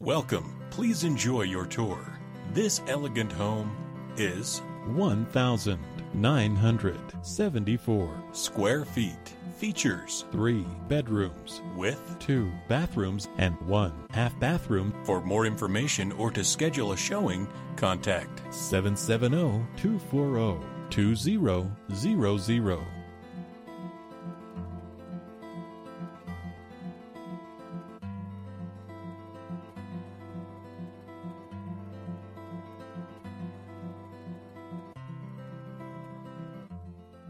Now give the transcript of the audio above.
Welcome. Please enjoy your tour. This elegant home is 1,974 square feet. Features 3 bedrooms with 2 bathrooms and 1 half bathroom. For more information or to schedule a showing, contact 770-240-2000.